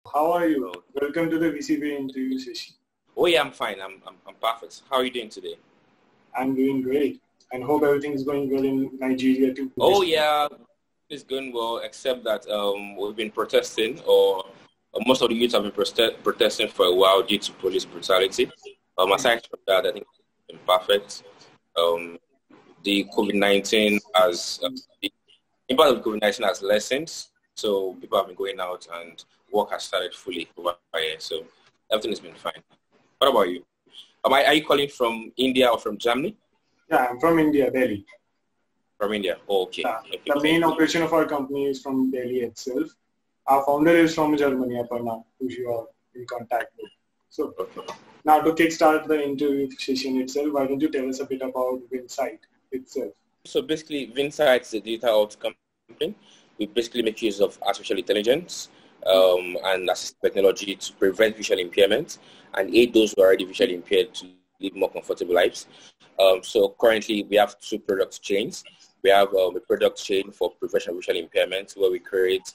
How are you? Welcome to the VCBay interview session. Oh yeah, I'm fine. I'm perfect. How are you doing today? I'm doing great, and hope everything is going well in Nigeria too. Oh yeah, it's going well. Except that we've been protesting, or most of the youth have been protesting for a while due to police brutality. Aside from that, I think it's been perfect. The COVID-19 has the impact of COVID-19 has lessened, so people have been going out and work has started fully over here. So everything has been fine. What about you? Are you calling from India or from Germany? Yeah, I'm from India, Delhi. From India? Oh, okay. Okay. The main operation of our company is from Delhi itself. Our founder is from Germany, Aparna, who you are in contact with. So now to kickstart the interview session itself, why don't you tell us a bit about Vinsighte itself? So basically, Vinsighte is a digital health company. We basically make use of artificial intelligence and assistive technology to prevent visual impairment and aid those who are already visually impaired to live more comfortable lives. So currently, we have two product chains. We have a product chain for prevention of visual impairment, where we create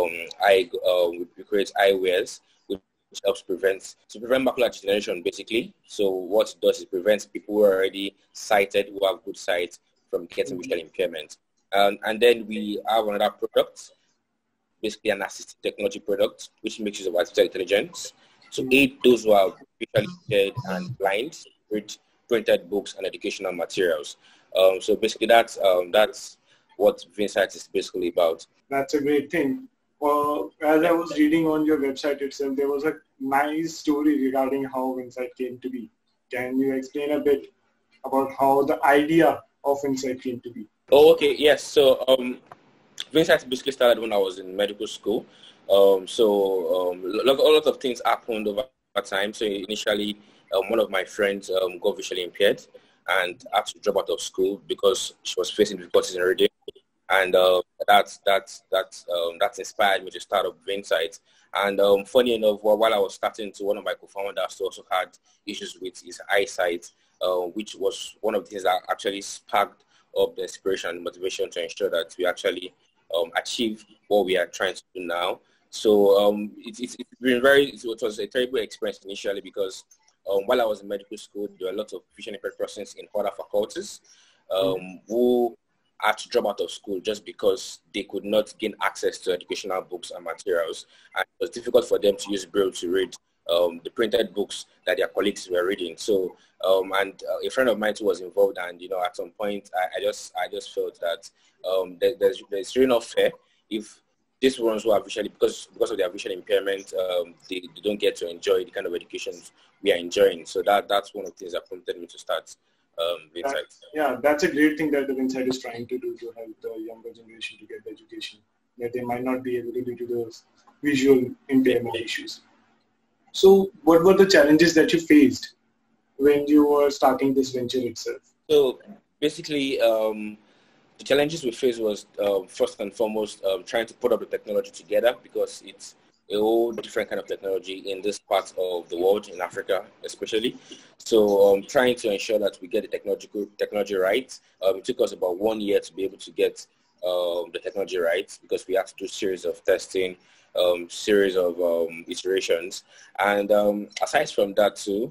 eyewears, which helps prevent macular degeneration, basically. So what it does is prevents people who are already sighted, who have good sight, from getting visual impairment. And then we have another product, basically an assistive technology product, which makes use of artificial intelligence to aid those who are visually impaired and blind with printed books and educational materials. So basically, that's what Vinsighte is basically about. That's a great thing. Well, as I was reading on your website itself, there was a nice story regarding how Vinsighte came to be. Can you explain a bit about how the idea of Vinsighte came to be? Oh, okay, yes. So Vinsighte basically started when I was in medical school. A lot of things happened over time. So initially, one of my friends got visually impaired and had to drop out of school because she was facing difficulties in reading, and that inspired me to start up Vinsighte. And funny enough, while I was starting to, one of my co-founders also had issues with his eyesight, which was one of the things that actually sparked up the inspiration and motivation to ensure that we actually achieve what we are trying to do now. So it was a terrible experience initially because while I was in medical school, there were a lot of vision impaired persons in other faculties who had to drop out of school just because they could not gain access to educational books and materials. And it was difficult for them to use Braille to read the printed books that their colleagues were reading. So, a friend of mine who was involved, and at some point, I just felt that there's really not fair if these ones who are visually, because of their visual impairment, they don't get to enjoy the kind of education we are enjoying. So that's one of the things that prompted me to start Vinsighte. That's a great thing that the Vinsighte is trying to do to help the younger generation to get the education that they might not be able to due to those visual impairment issues. So what were the challenges that you faced when you were starting this venture itself? So basically, the challenges we faced was first and foremost trying to put up the technology together, because it's a whole different kind of technology in this part of the world, in Africa especially. So trying to ensure that we get the technology right. It took us about 1 year to be able to get the technology right, because we had to do a series of testing, series of iterations. And aside from that too,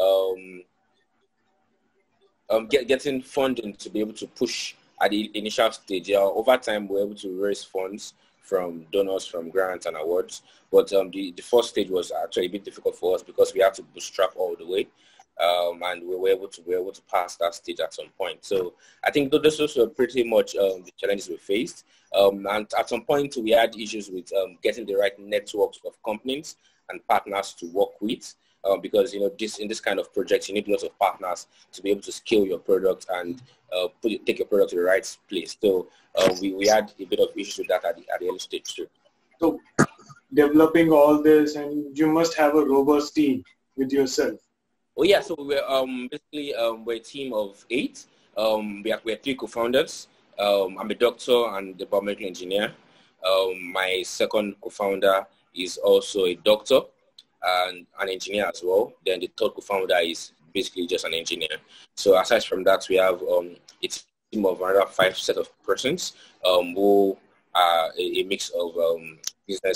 getting funding to be able to push at the initial stage. Over time, we're able to raise funds from donors, from grants and awards. But the first stage was actually a bit difficult for us because we had to bootstrap all the way. And we were able to pass that stage at some point. So I think those were pretty much the challenges we faced. And at some point, we had issues with getting the right networks of companies and partners to work with. Because in this kind of projects, you need lots of partners to be able to scale your product and take your product to the right place. So we had a bit of issues with that at the early stage too. So developing all this, and you must have a robust team with yourself. Oh yeah, so we're basically we're a team of 8. We are 3 co-founders. I'm a doctor and a biomedical engineer. My second co-founder is also a doctor and an engineer as well. Then the third co-founder is basically just an engineer. So aside from that, we have a team of another 5 set of persons who are a mix of business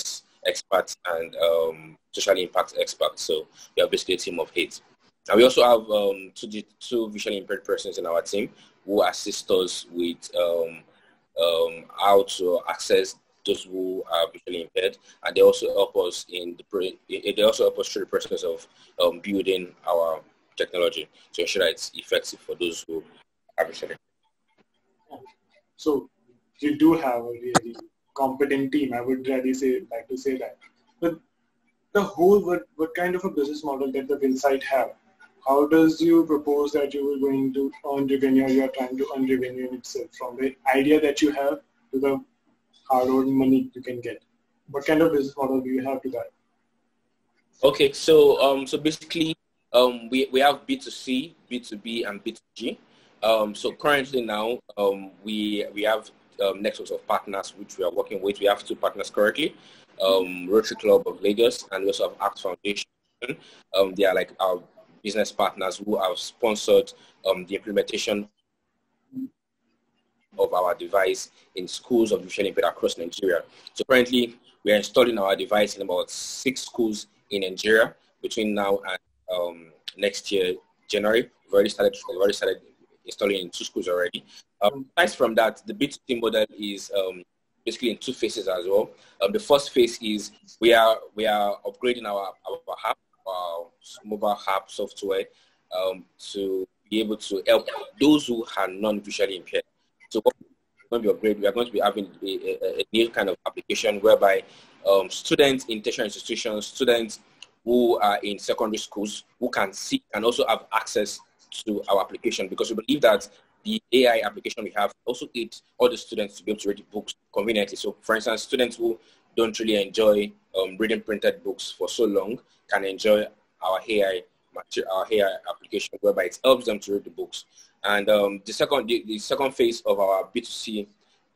experts and social impact experts. So we are basically a team of 8. And we also have two visually impaired persons in our team who assist us with how to access those who are visually impaired, and they also help us they also help us through the process of building our technology to ensure that it's effective for those who are visually impaired. So you do have a really competent team. I would really like to say that. But the whole, what kind of a business model that the Vinsighte have? How does you propose that you are going to earn revenue? You are trying to earn revenue in itself from the idea that you have to the hard-earned money you can get. What kind of business model do you have to that? Okay, so so basically, we have B2C, B2B, and B2G. So currently now, we have networks of partners which we are working with. We have 2 partners currently, Rotary Club of Lagos, and we also have Act Foundation. They are like our business partners who have sponsored the implementation of our device in schools of visually impaired across Nigeria. So currently, we are installing our device in about 6 schools in Nigeria between now and next year, January. We've already started installing in 2 schools already. Aside from that, the B2C model is basically in 2 phases as well. The first phase is we are upgrading our app, our mobile app software, to be able to help those who are non-visually impaired. So when we upgrade, we are going to be having a new kind of application whereby students in tertiary institutions, students who are in secondary schools, who can see and also have access to our application, because we believe that the AI application we have also aids all the students to be able to read the books conveniently. So, for instance, students who don't really enjoy reading printed books for so long can enjoy our AI application, whereby it helps them to read the books. And the second phase of our B2C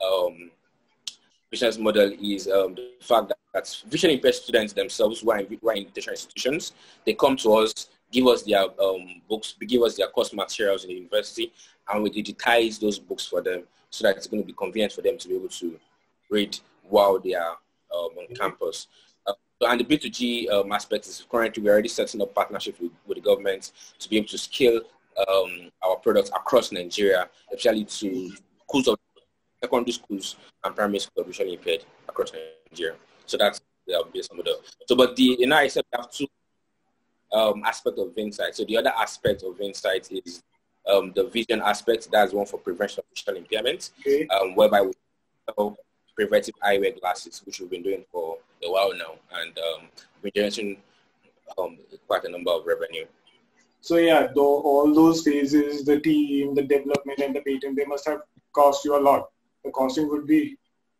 business model is the fact that visually impaired students themselves who are in tertiary institutions, they come to us, give us their books, give us their course materials in the university, and we digitize those books for them so that it's going to be convenient for them to be able to read while they are on campus. And the B2G aspect is currently we're already setting up partnership with the government to be able to scale our products across Nigeria, especially to schools of secondary schools and primary schools visually impaired across Nigeria. So that's the business model. So, but I said we have 2 aspects of Vinsighte. So the other aspect of Vinsighte is the vision aspect. That's one for prevention of visual impairment, whereby we sell preventive eyewear glasses, which we've been doing for a while now, and we're generating quite a number of revenue. So yeah, all those phases, the team, the development, and the patent, they must have cost you a lot. The costing would be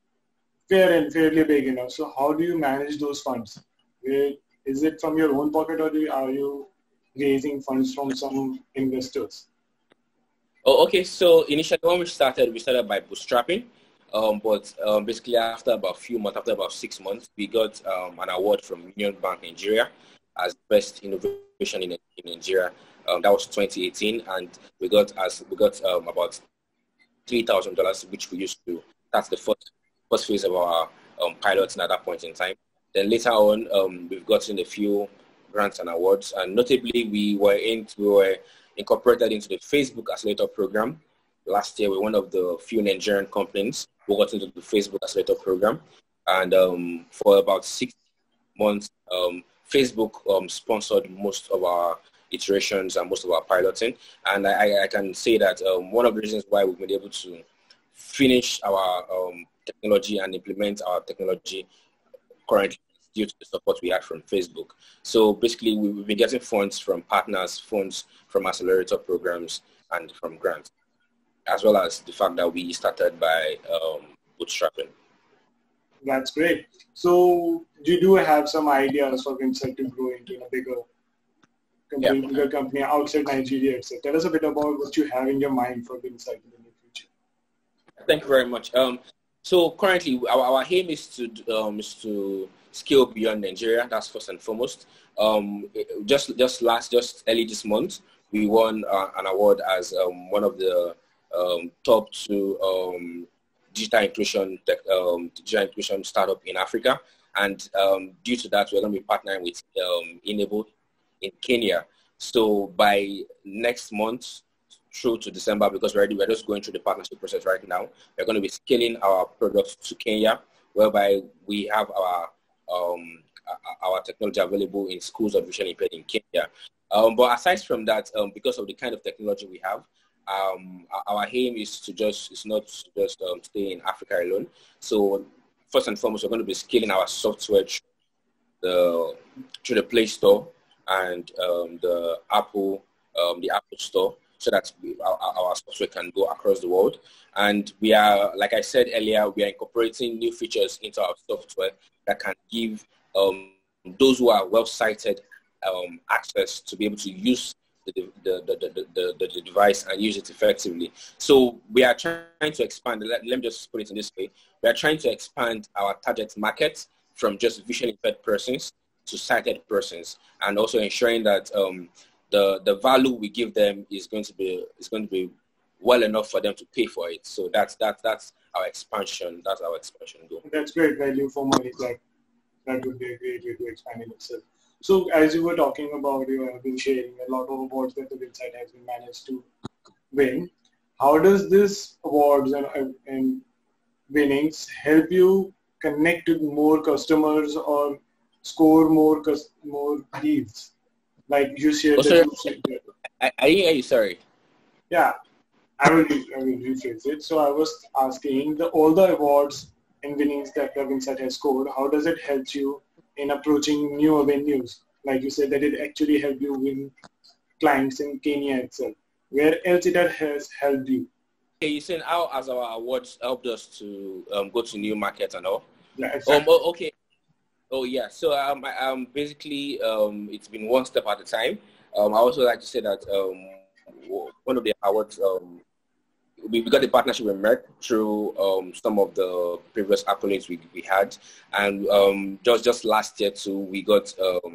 fairly big enough. So how do you manage those funds? Is it from your own pocket, or are you raising funds from some investors? Oh, okay. So initially when we started by bootstrapping. But basically after about a few months, after about 6 months, we got an award from Union Bank Nigeria as best innovation in Nigeria. That was 2018, and we got about $3,000, which we used to. That's the first phase of our pilots at that point in time. Then later on, we've gotten a few grants and awards, and notably we were incorporated into the Facebook Accelerator program. Last year, we're one of the few Nigerian companies who got into the Facebook Accelerator program. And for about 6 months, Facebook sponsored most of our iterations and most of our piloting. And I can say that one of the reasons why we've been able to finish our technology and implement our technology currently is due to the support we had from Facebook. So basically, we've been getting funds from partners, funds from accelerator programs, and from grants, as well as the fact that we started by bootstrapping. That's great. So you do have some ideas for Vinsighte to grow into a bigger company outside Nigeria, etc. Tell us a bit about what you have in your mind for Vinsighte in the near future. Thank you very much. So currently, our aim is to scale beyond Nigeria. That's first and foremost. Just early this month, we won an award as one of the top 2 digital inclusion startup in Africa, And due to that, we're going to be partnering with Enable in Kenya. So by next month through to December, because we're just going through the partnership process right now, we're going to be scaling our products to Kenya, whereby we have our technology available in schools of visually impaired in Kenya. But aside from that, because of the kind of technology we have, our aim is not just stay in Africa alone. So first and foremost, we're going to be scaling our software through the Play Store and the Apple Store, so that our software can go across the world. And we are, like I said earlier, we are incorporating new features into our software that can give those who are well-sighted access to be able to use the device and use it effectively. So we are trying to expand, let me just put it in this way, we are trying to expand our target market from just visually impaired persons to sighted persons, and also ensuring that the value we give them is going to be well enough for them to pay for it. So that's our expansion. That's our expansion goal. That's great value for money. That would be a great way to expand in itself. So as you were talking about, you have been sharing a lot of awards that the Vinsighte has been managed to win. How does this awards and winnings help you connect with more customers or score more deals? Like you shared. I didn't hear you. Sorry. Yeah, I will rephrase it. So I was asking, all the awards and winnings that the Vinsighte has scored, how does it help you in approaching new avenues? Like you said, that it actually helped you win clients in Kenya itself. Where else it has helped you? Okay, you saying how has our awards helped us to go to new markets and all? Yeah, exactly. Okay. Oh yeah. So basically it's been one step at a time. I also like to say that one of the awards we got a partnership with Merck through some of the previous accolades we had, and just last year too we got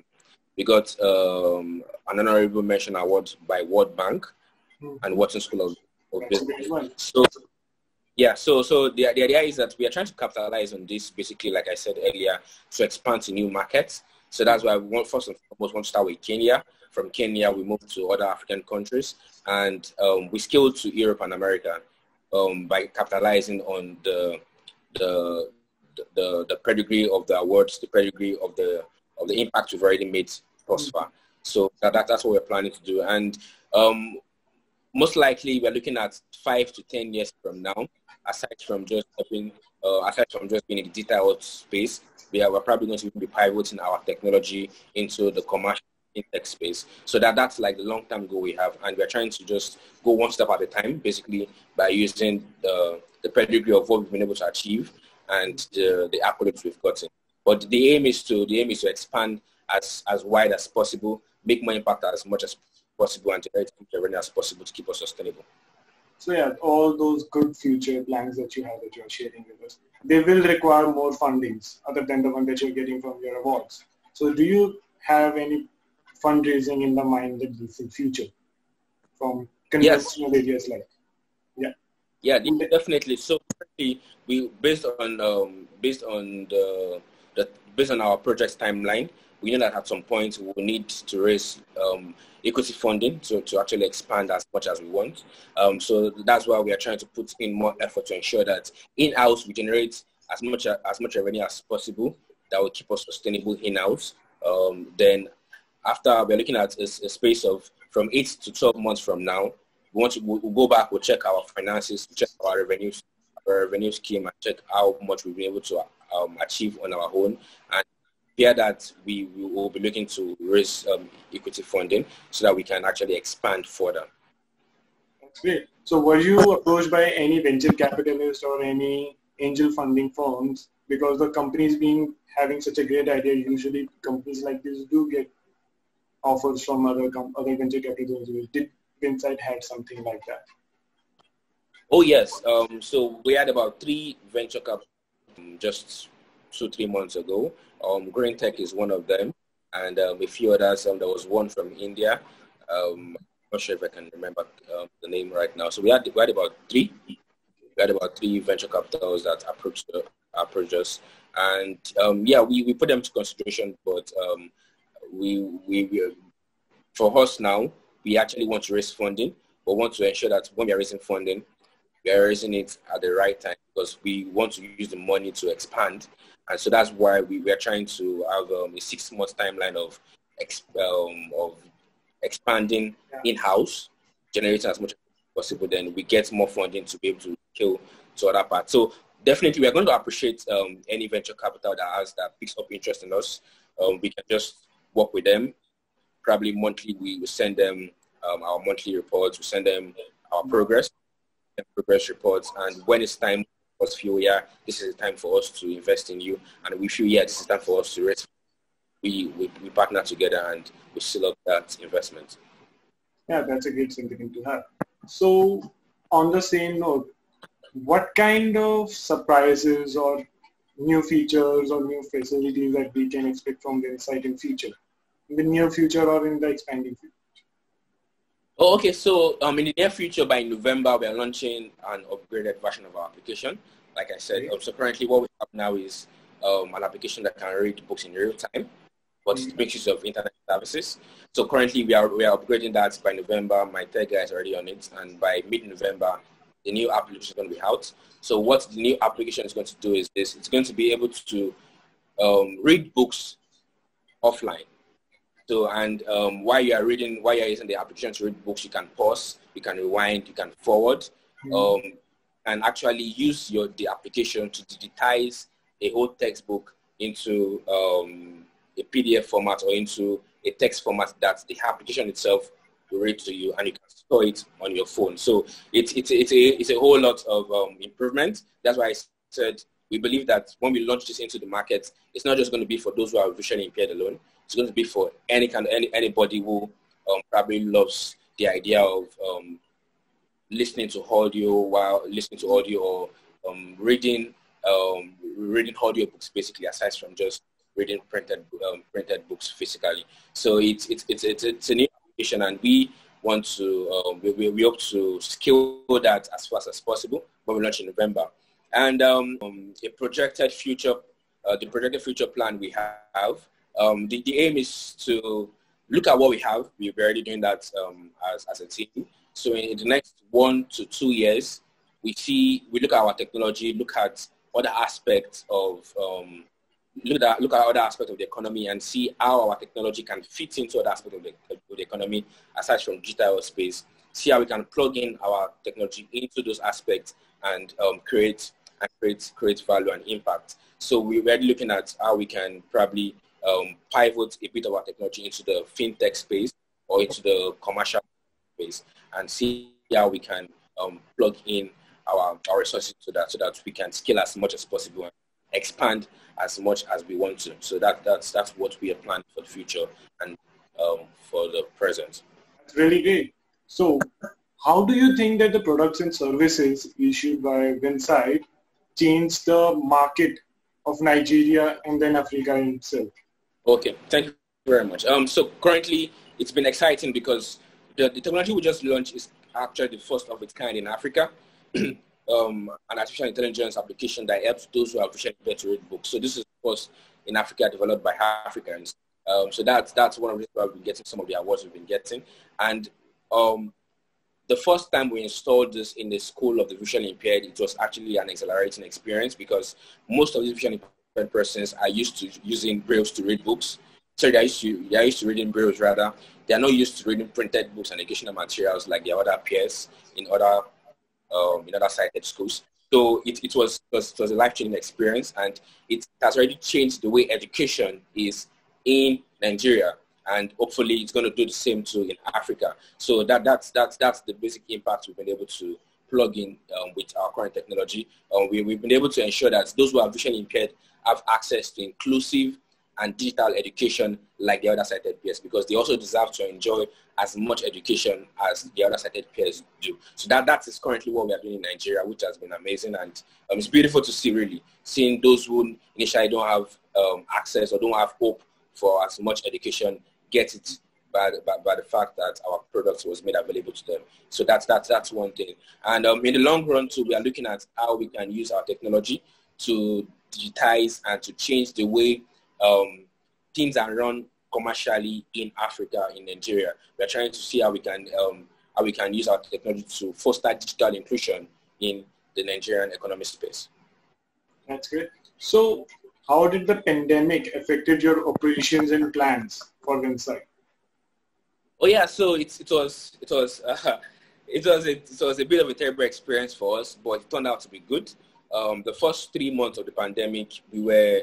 an honorable mention award by World Bank and Wharton School of Business. So yeah, so the idea is that we are trying to capitalize on this, basically, like I said earlier, to expand to new markets. So that's why we first and foremost want to start with Kenya. From Kenya, we moved to other African countries, and we scaled to Europe and America by capitalizing on the pedigree of the awards, the pedigree of the impact we've already made thus far. So that's what we're planning to do, and most likely we're looking at 5 to 10 years from now. Aside from just being in the digital space, we're probably going to be pivoting our technology into the commercial tech space. So that's like the long-term goal we have, and we're trying to just go one step at a time, basically by using the pedigree of what we've been able to achieve and the accolades we've gotten. But the aim is to expand as wide as possible, make more impact as much as possible, and generate revenue as possible to keep us sustainable. So yeah, all those good future plans that you have that you're sharing with us, they will require more fundings other than the one that you're getting from your awards. So do you have any fundraising in the mind in the future from conventional areas like? Yeah, definitely. So we based on our project's timeline, we know that at some point we will need to raise equity funding to actually expand as much as we want. So that's why we are trying to put in more effort to ensure that in-house we generate as much revenue as possible that will keep us sustainable in-house. Then after, we're looking at a space of from 8 to 12 months from now, we'll go back, we'll check our finances, check our revenue scheme, and check how much we'll be able to achieve on our own. And via that, we will be looking to raise equity funding so that we can actually expand further. That's great. So were you approached by any venture capitalists or any angel funding firms? Because the companies having such a great idea, usually companies like this do get offers from other venture capitalists. Did Vinsighte had something like that? Oh yes. So we had about 3 venture capitalists just 2-3 months ago. Green Tech is one of them, and a few others. There was one from India. I'm not sure if I can remember the name right now. So we had about 3. We had about 3 venture capitals that approached us, And yeah, we put them to consideration, but we for us now, we actually want to raise funding, but want to ensure that when we are raising funding, we are raising it at the right time, because we want to use the money to expand. And so that's why we are trying to have a 6-month timeline of expanding in-house, generating as much as possible. Then we get more funding to be able to scale to other parts. So definitely, we are going to appreciate any venture capital that picks up interest in us. We can just work with them. Probably monthly, we will send them our monthly reports. We send them our progress reports, and when it's time for us feel, yeah, this is the time for us to invest in you, and we feel, yeah, this is time for us to raise. We partner together and we seal up that investment. Yeah, that's a great sentiment to have. So on the same note, what kind of surprises or new features or new facilities that we can expect from Vinsighte in the near future or in the expanding future? Oh, okay. So in the near future, by November, we are launching an upgraded version of our application. Like I said, so currently what we have now is an application that can read books in real time, but it makes use of internet services. So currently we are upgrading that by November. My tech guy is already on it, and by mid-November, the new application is going to be out. So what the new application is going to do is this: it's going to be able to read books offline. So, and while you're using the application to read books, you can pause, you can rewind, you can forward, and actually use the application to digitize a whole textbook into a PDF format or into a text format that the application itself will read to you, and you can store it on your phone. So it's a whole lot of improvement. That's why I said we believe that when we launch this into the market, it's not just going to be for those who are visually impaired alone. It's going to be for anybody who probably loves the idea of listening to audio or reading audiobooks, basically, aside from just reading printed books physically. So it's a new application, and we want to we hope to scale that as fast as possible when we launch in November. And the projected future plan we have. The aim is to look at what we have. We're already doing that as a team. So in the next 1 to 2 years, we look at our technology, look at other aspects of look at other aspects of the economy, and see how our technology can fit into other aspects of the economy aside from digital space. See how we can plug in our technology into those aspects and create value and impact. So we're already looking at how we can probably pivot a bit of our technology into the fintech space or into the commercial space, and see how we can plug in our resources so that we can scale as much as possible and expand as much as we want to. So that's what we are planning for the future and for the present. That's really great. So how do you think that the products and services issued by Vinsighte change the market of Nigeria and then Africa itself? Okay, thank you very much. So currently, it's been exciting because the technology we just launched is actually the first of its kind in Africa. An artificial intelligence application that helps those who are visually impaired to read books. So this is, of course, in Africa, developed by Africans. So that's one of the reasons why we've been getting some of the awards we've been getting. And the first time we installed this in the school of the visually impaired, it was actually an exhilarating experience because most of these visually impaired persons are used to using brailles to read books. So they're used to reading brailles rather. They are not used to reading printed books and educational materials like their other peers in other sighted schools. So it was a life-changing experience, and it has already changed the way education is in Nigeria, and hopefully it's going to do the same too in Africa. So that's the basic impact we've been able to plug in with our current technology. We've been able to ensure that those who are visually impaired have access to inclusive and digital education like the other sighted peers, because they also deserve to enjoy as much education as the other sighted peers do. So that is currently what we are doing in Nigeria, which has been amazing, and it's beautiful to see, really, seeing those who initially don't have access or don't have hope for as much education get it by the fact that our product was made available to them. So that's one thing. And in the long run too, we are looking at how we can use our technology to digitize and to change the way things are run commercially in Africa, in Nigeria. We're trying to see how we can use our technology to foster digital inclusion in the Nigerian economic space. That's great. So how did the pandemic affected your operations and plans for Vinsighte? Oh yeah, so it was a bit of a terrible experience for us, but it turned out to be good. The first 3 months of the pandemic, we were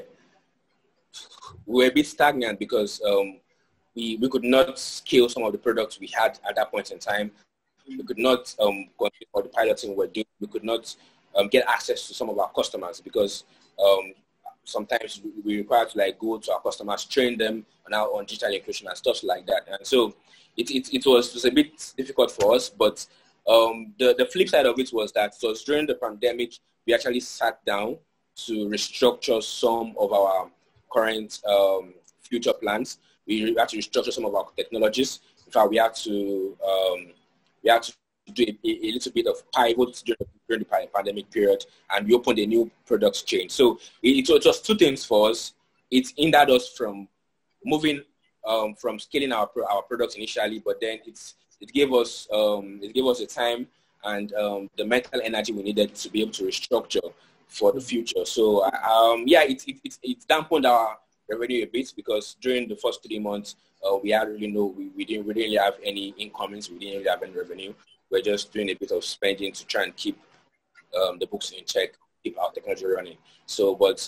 a bit stagnant because we could not scale some of the products we had at that point in time. We could not continue all the piloting we were doing. We could not get access to some of our customers because sometimes we require to go to our customers, train them on digital inclusion and stuff like that. And so it was a bit difficult for us, but the flip side of it was that during the pandemic, we actually sat down to restructure some of our current future plans. We had to restructure some of our technologies. In fact, we had to do a little bit of pivot during the pandemic period, and we opened a new product chain. So it was two things for us. It hindered us from moving from scaling our products initially, but then it gave us the time and the mental energy we needed to be able to restructure for the future. So it dampened our revenue a bit because during the first 3 months we didn't really have any incomings, we didn't really have any revenue. We're just doing a bit of spending to try and keep the books in check, keep our technology running. So, but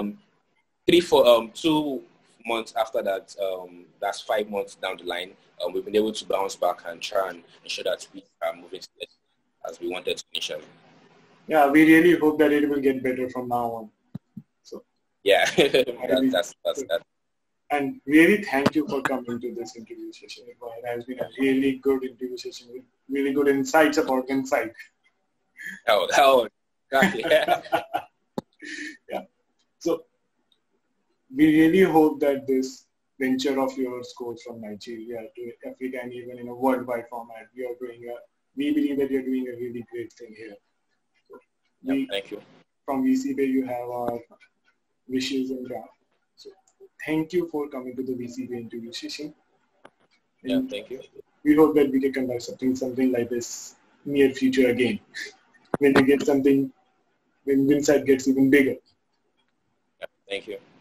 2 months after that, that's 5 months down the line, we've been able to bounce back and try and ensure that we are moving as we wanted to initially. Yeah, we really hope that it will get better from now on. So yeah, that's that. And really thank you for coming to this interview session. It has been a really good interview session with really good insights about Vinsighte. Oh, yeah. Yeah. So we really hope that this venture of yours goes from Nigeria to Africa and even in a worldwide format. We believe that you're doing a really great thing here. So thank you. From vcbay, you have our wishes and that. So thank you for coming to the vcbay interview session. And thank you. We hope that we can conduct something like this near future again. When Vinsighte gets even bigger. Thank you.